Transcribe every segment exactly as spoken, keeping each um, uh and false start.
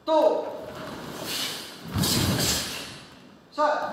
two, set.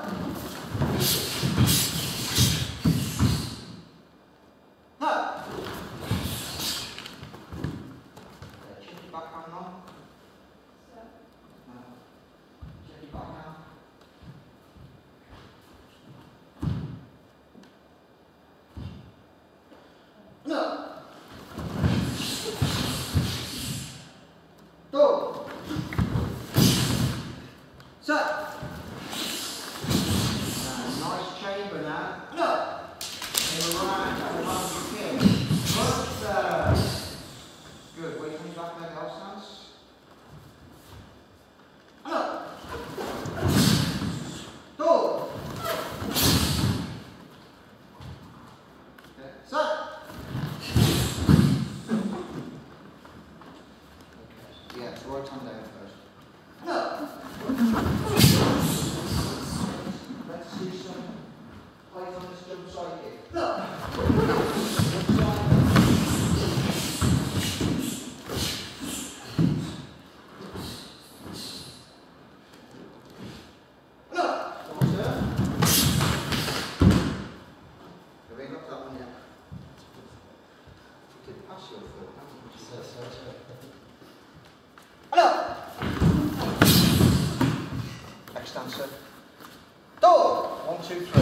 Two, three.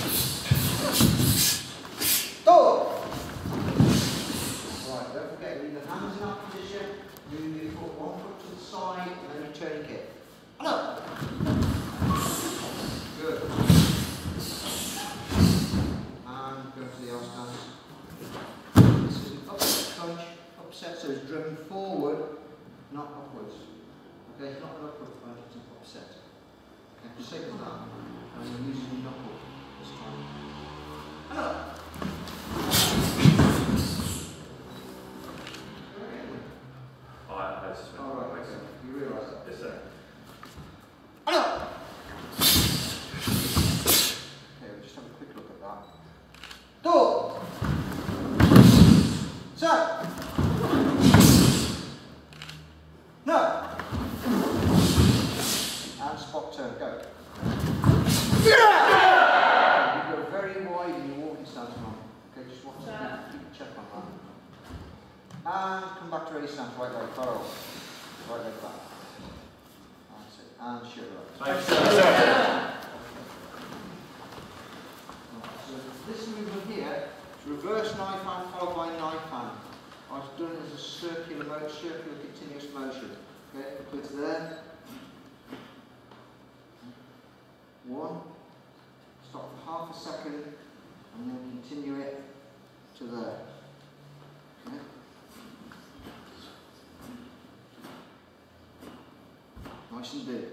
Two. Right, don't forget, leave the hands in that position. Move your foot one foot to the side, and then you turn your kick. No. Good. And go to the arse stance. This is an upset punch. Upset, so it's driven forward, not upwards. Okay, it's not an upward punch, it's an upset. Okay, same as that. And you're using your knuckle this time. Hello. Alright, that's just All right, okay. You realise that? Yes, sir. Hello. Okay, we'll just have a quick look at that. Two. Set. No. And spot turn. Go. Yeah! You go very wide in your walking stance now. Okay, just watch that. Keep a check on that. And come back to ready stance, right leg forward. Right leg back. That's it. And shoulder up. Thanks, sir. So this movement here is reverse knife hand followed by knife hand. I've done it as a circular motion, circular continuous motion. Okay, put it there. One. Stop for half a second and then continue it to there. Okay. Nice and big.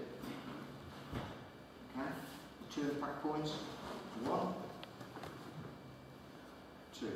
Okay. Two impact points. One, two.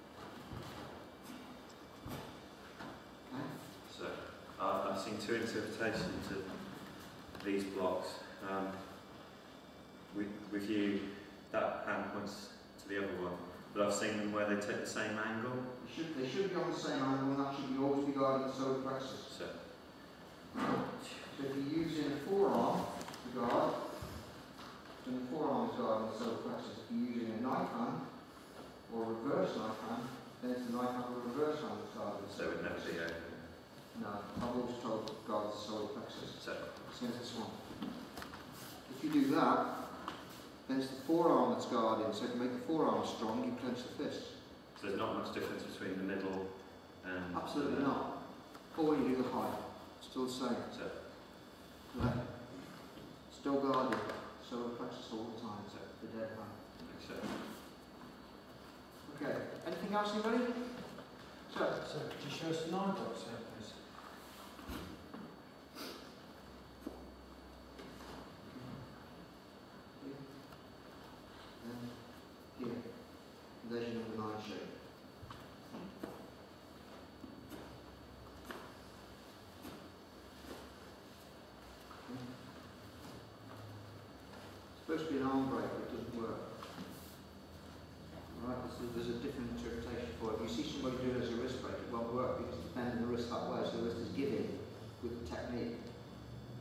Okay. So, uh, I've seen two interpretations of these blocks. Um, with, with you, that hand points to the other one, but I've seen them where they take the same angle. They should, they should be on the same angle, and that should be always be guarding the solar plexus. So, so if you're using a forearm to guard, then the forearm is guarding the solar plexus. If you're using a knife hand or a reverse knife hand, then it's the knife hand or reverse hand that's guarding the so solar it would never plexus. be open. No, I've always told guard the solar plexus. So, Same as this one. If you do that, then it's the forearm that's guarding, so to make the forearm strong, you clench the fist. so there's not much difference between the middle and... Absolutely not. Or when you do the high, still the same. So, Left. Still guarded, solar plexus all the time, so the dead hand. so. Okay, anything else anybody? So, So, could you show us the nine blocks here, please? um, here, there's your number nine shape. It's supposed to be an arm break, but it doesn't work. Right, there's a, there's a different interpretation for it. If you see somebody doing it as a wrist break, it won't work because it's bending the wrist that way, so the wrist is giving with the technique.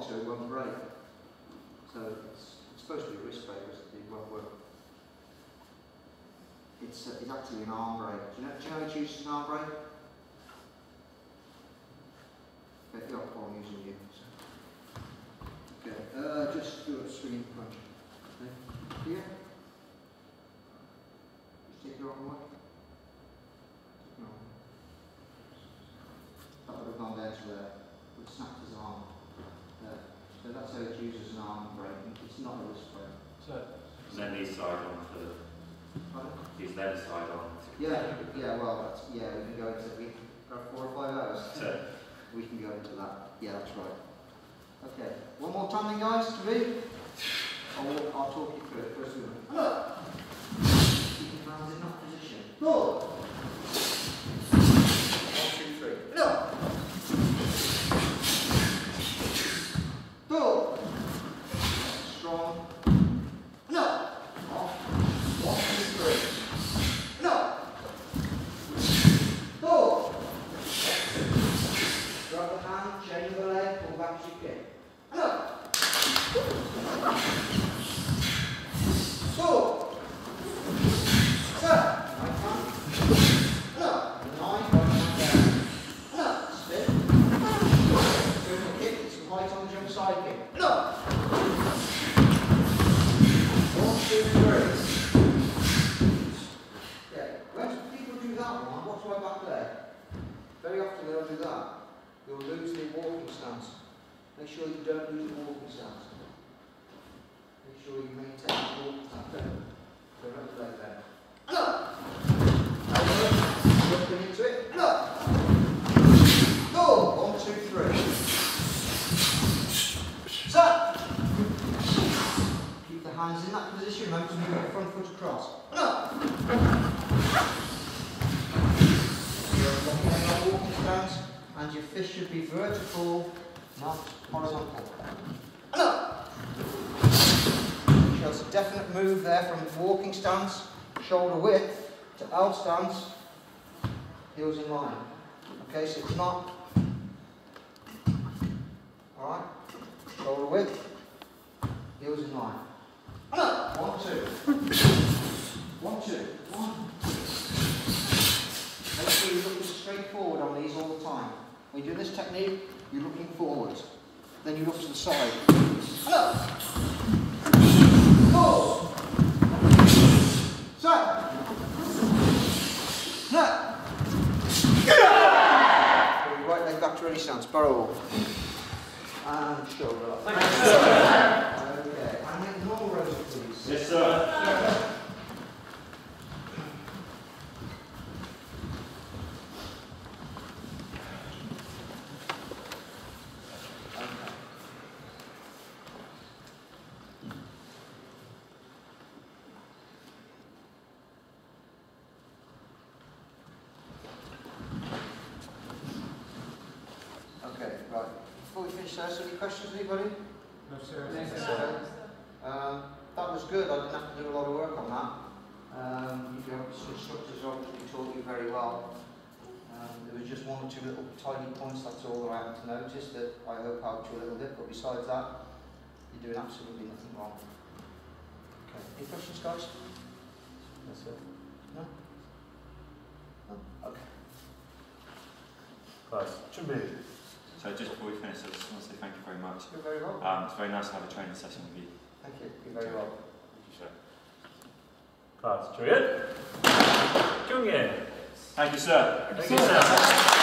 so it won't break. So it's, it's supposed to be a wrist break, but it won't work. It's, uh, it's actually an arm break. Do you know, do you know it uses an arm break? Okay, yeah, I'm using you. So. Okay, uh, just do a swinging punch. Okay. Here. Just take your arm away. Take your arm. That would have gone down to there. Would snap his arm. There. So that's how it uses an arm break. It's not a wrist break. So, And then these side on for the. Pardon? These then side on. Yeah, yeah, well, that's, yeah, we can go into, we got four or five hours. So, We can go into that. Yeah, that's right. Okay, one more time then, guys, to read. I'll, I'll talk you through it. First of all, look. Keep your hands in that position. Four. One, two, three. Look. Four. Strong. No. Off. One, two, three. No. Four. Drop the hand, change the leg, pull back as you can. No. Four. Seven. Right hand. No. Nine. Right hand down. No. Spin. Turn the kick, it's some height on the jump side kick. No. One, two, three. Yeah. When people do that one, watch my back leg. Very often they'll do that. You'll lose the walking stance. Make sure you don't lose the walking stance. Make sure you maintain the walking stance. So right leg there. Look! Looking into it. Look! Go! One, two, three. Stop! Keep the hands in that position. Remember to move your front foot across. Look! You're looking at that walking stance. And your fist should be vertical, not horizontal. Look! Shows a definite move there from walking stance, shoulder width, to L stance, heels in line. Okay, so it's not. Alright? Shoulder width, heels in line. Look! One, two. One, two. One. Make sure you're looking straight forward on these all the time. When you do this technique, you're looking forward. Then you look to the side. Hello. Four. Seven. No. Put your right leg back to ready stance. Barrel. And shoulder up. Thank you, sir. Okay. And then normal rows, please. yes, sir. So, any questions, anybody? no, sir. Yes, sir. Um, that was good. I didn't have to do a lot of work on that. Um, your instructors obviously taught you very well. Um, there was just one or two little tiny points, that's all that I had to notice, that I hope helped you a little bit, but besides that, you're doing absolutely nothing wrong. Okay. Any questions, guys? No, sir. No? No? Okay. Class. Chuẩn So just before we finish, I just want to say thank you very much. You're very welcome. Um, it's very nice to have a training session with you. Thank you. You're very welcome. Thank you, sir. Class. Julian? Julian. Thank you, sir. Thank you, sir.